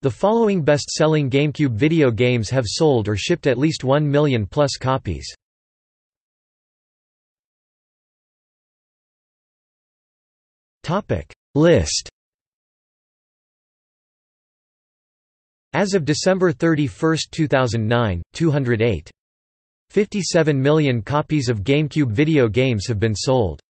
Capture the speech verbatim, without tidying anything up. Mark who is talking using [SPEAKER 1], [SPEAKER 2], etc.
[SPEAKER 1] The following best-selling GameCube video games have sold or shipped at least one million plus copies. Topic List. As of December thirty-first two thousand nine, two hundred eight point five seven million copies of GameCube video games have been sold.